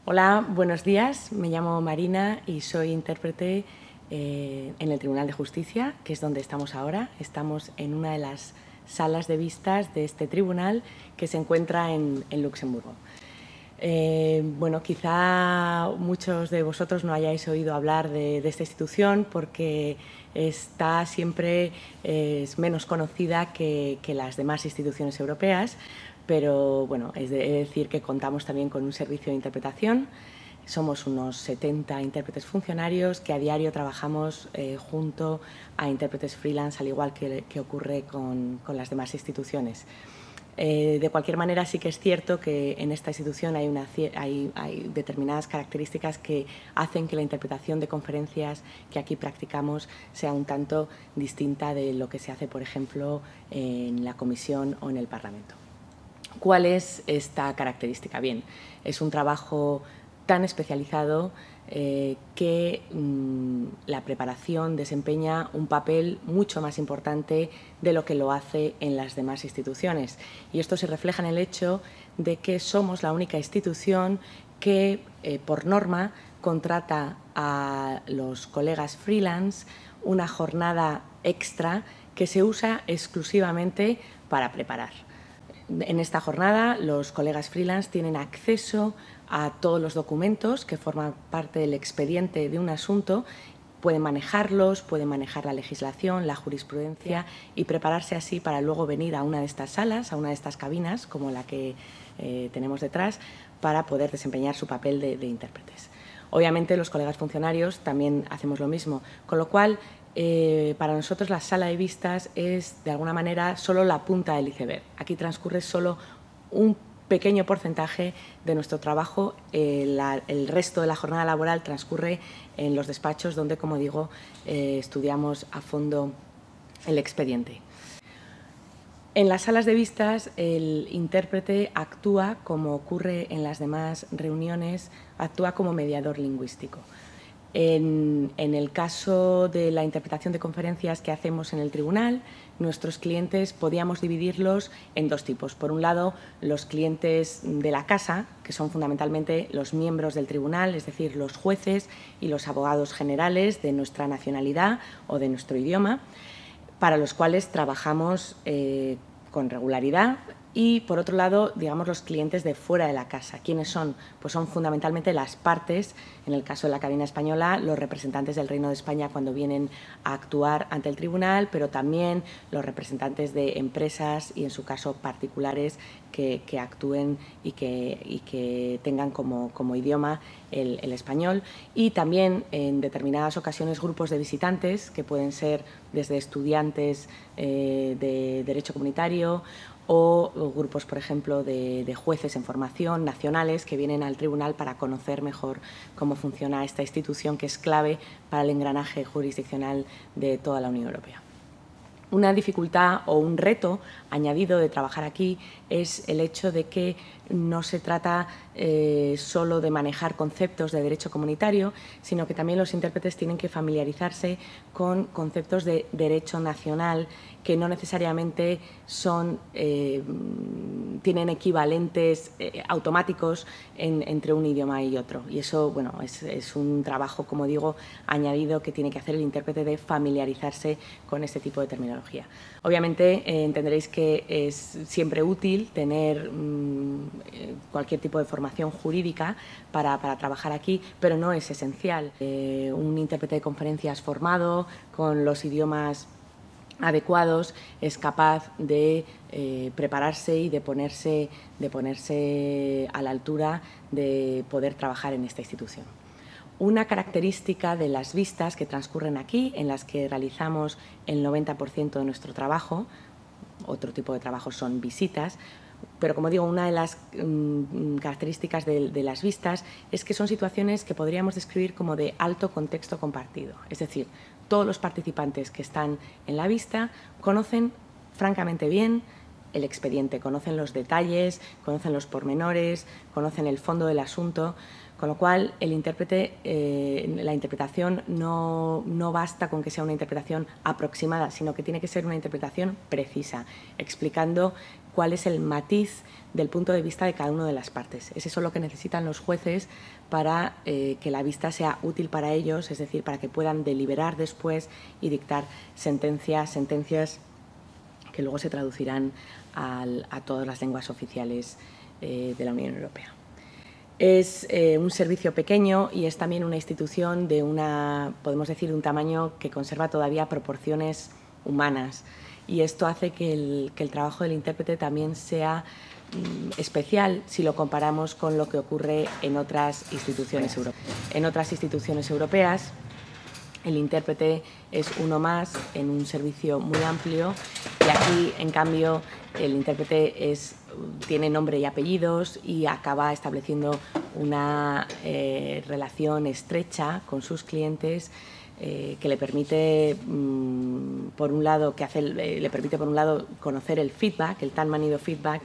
Hola, buenos días. Me llamo Marina y soy intérprete en el Tribunal de Justicia, que es donde estamos ahora. Estamos en una de las salas de vistas de este tribunal que se encuentra en Luxemburgo. Bueno, quizá muchos de vosotros no hayáis oído hablar de esta institución porque está siempre es menos conocida que las demás instituciones europeas, pero bueno, he de decir que contamos también con un servicio de interpretación. Somos unos 70 intérpretes funcionarios que a diario trabajamos junto a intérpretes freelance, al igual que ocurre con las demás instituciones. De cualquier manera, sí que es cierto que en esta institución hay determinadas características que hacen que la interpretación de conferencias que aquí practicamos sea un tanto distinta de lo que se hace, por ejemplo, en la Comisión o en el Parlamento. ¿Cuál es esta característica? Bien, es un trabajo tan especializado que la preparación desempeña un papel mucho más importante de lo que lo hace en las demás instituciones. Y esto se refleja en el hecho de que somos la única institución que, por norma, contrata a los colegas freelance una jornada extra que se usa exclusivamente para preparar. En esta jornada, los colegas freelance tienen acceso a todos los documentos que forman parte del expediente de un asunto, pueden manejarlos, pueden manejar la legislación, la jurisprudencia y prepararse así para luego venir a una de estas salas, a una de estas cabinas, como la que tenemos detrás, para poder desempeñar su papel de intérpretes. Obviamente, los colegas funcionarios también hacemos lo mismo, con lo cual, para nosotros la sala de vistas es, de alguna manera, solo la punta del iceberg. Aquí transcurre solo un pequeño porcentaje de nuestro trabajo. El resto de la jornada laboral transcurre en los despachos donde, como digo, estudiamos a fondo el expediente. En las salas de vistas, el intérprete actúa, como ocurre en las demás reuniones, actúa como mediador lingüístico. En el caso de la interpretación de conferencias que hacemos en el tribunal, nuestros clientes podíamos dividirlos en dos tipos. Por un lado, los clientes de la casa, que son fundamentalmente los miembros del tribunal, es decir, los jueces y los abogados generales de nuestra nacionalidad o de nuestro idioma, para los cuales trabajamos con regularidad. Y, por otro lado, digamos, los clientes de fuera de la casa. ¿Quiénes son? Pues son fundamentalmente las partes, en el caso de la cabina española, los representantes del Reino de España cuando vienen a actuar ante el tribunal, pero también los representantes de empresas y, en su caso, particulares que actúen y que tengan como idioma el español. Y también, en determinadas ocasiones, grupos de visitantes, que pueden ser desde estudiantes de Derecho Comunitario o grupos, por ejemplo, de jueces en formación nacionales que vienen al tribunal para conocer mejor cómo funciona esta institución que es clave para el engranaje jurisdiccional de toda la Unión Europea. Una dificultad o un reto añadido de trabajar aquí es el hecho de que no se trata solo de manejar conceptos de derecho comunitario, sino que también los intérpretes tienen que familiarizarse con conceptos de derecho nacional que no necesariamente tienen equivalentes automáticos entre un idioma y otro. Y eso, bueno, es un trabajo, como digo, añadido que tiene que hacer el intérprete de familiarizarse con este tipo de terminología. Obviamente, entenderéis que es siempre útil tener cualquier tipo de formación jurídica para trabajar aquí, pero no es esencial. Un intérprete de conferencias formado, con los idiomas adecuados, es capaz de prepararse y de ponerse a la altura de poder trabajar en esta institución. Una característica de las vistas que transcurren aquí, en las que realizamos el 90% de nuestro trabajo, otro tipo de trabajos son visitas, pero, como digo, una de las características de las vistas es que son situaciones que podríamos describir como de alto contexto compartido. Es decir, todos los participantes que están en la vista conocen francamente bien el expediente, conocen los detalles, conocen los pormenores, conocen el fondo del asunto, con lo cual el intérprete, la interpretación no basta con que sea una interpretación aproximada, sino que tiene que ser una interpretación precisa, explicando cuál es el matiz del punto de vista de cada una de las partes. Es eso lo que necesitan los jueces para que la vista sea útil para ellos, es decir, para que puedan deliberar después y dictar sentencias que luego se traducirán a todas las lenguas oficiales de la Unión Europea. Es un servicio pequeño y es también una institución de podemos decir, un tamaño que conserva todavía proporciones humanas, y esto hace que el trabajo del intérprete también sea especial si lo comparamos con lo que ocurre en otras instituciones europeas. En otras instituciones europeas, el intérprete es uno más en un servicio muy amplio, y aquí, en cambio, el intérprete tiene nombre y apellidos y acaba estableciendo una relación estrecha con sus clientes que le permite, por un lado, conocer el feedback, el tan manido feedback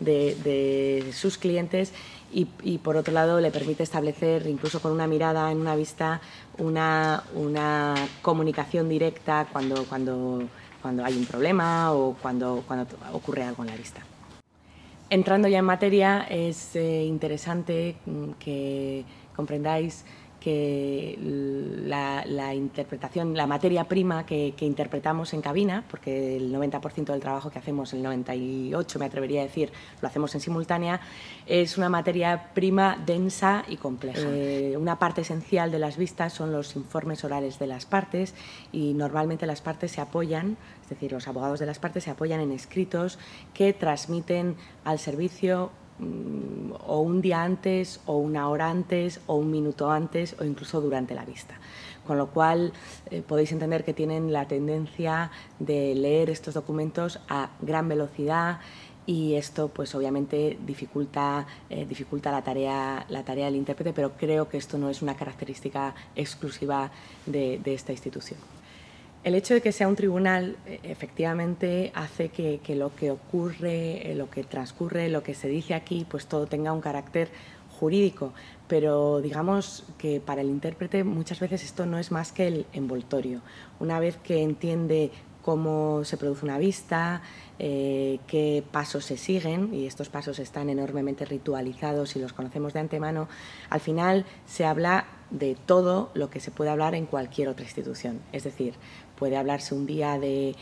de sus clientes, y por otro lado le permite establecer, incluso con una mirada, en una vista, una comunicación directa cuando hay un problema o cuando ocurre algo en la vista. Entrando ya en materia, es interesante que comprendáis que la interpretación, la materia prima que interpretamos en cabina, porque el 90% del trabajo que hacemos, el 98% me atrevería a decir, lo hacemos en simultánea, es una materia prima densa y compleja. Una parte esencial de las vistas son los informes orales de las partes, y normalmente las partes se apoyan, es decir, los abogados de las partes se apoyan en escritos que transmiten al servicio o un día antes, o una hora antes, o un minuto antes, o incluso durante la vista. Con lo cual podéis entender que tienen la tendencia de leer estos documentos a gran velocidad, y esto pues obviamente dificulta la tarea del intérprete, pero creo que esto no es una característica exclusiva de esta institución. El hecho de que sea un tribunal efectivamente hace que lo que ocurre, lo que transcurre, lo que se dice aquí, pues todo tenga un carácter jurídico, pero digamos que para el intérprete muchas veces esto no es más que el envoltorio. Una vez que entiende cómo se produce una vista, qué pasos se siguen, y estos pasos están enormemente ritualizados y los conocemos de antemano, al final se habla de todo lo que se puede hablar en cualquier otra institución. Es decir, puede hablarse un día de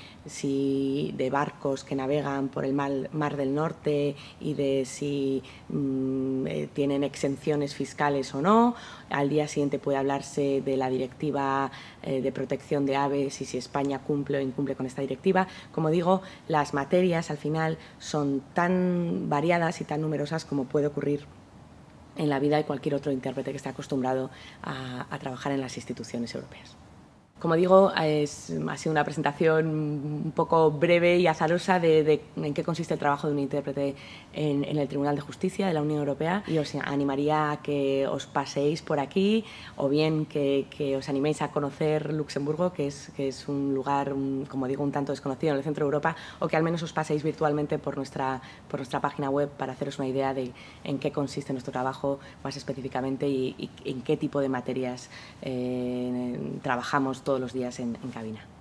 barcos que navegan por el Mar del Norte y de si tienen exenciones fiscales o no. Al día siguiente puede hablarse de la directiva de protección de aves y si España cumple o incumple con esta directiva. Como digo, las materias al final son tan variadas y tan numerosas como puede ocurrir en la vida de cualquier otro intérprete que esté acostumbrado a trabajar en las instituciones europeas. Como digo, ha sido una presentación un poco breve y azarosa de en qué consiste el trabajo de un intérprete en el Tribunal de Justicia de la Unión Europea, y os animaría a que os paséis por aquí, o bien que os animéis a conocer Luxemburgo, que es un lugar, como digo, un tanto desconocido en el centro de Europa, o que al menos os paséis virtualmente por nuestra página web para haceros una idea de en qué consiste nuestro trabajo más específicamente y en qué tipo de materias trabajamos todos los días en cabina.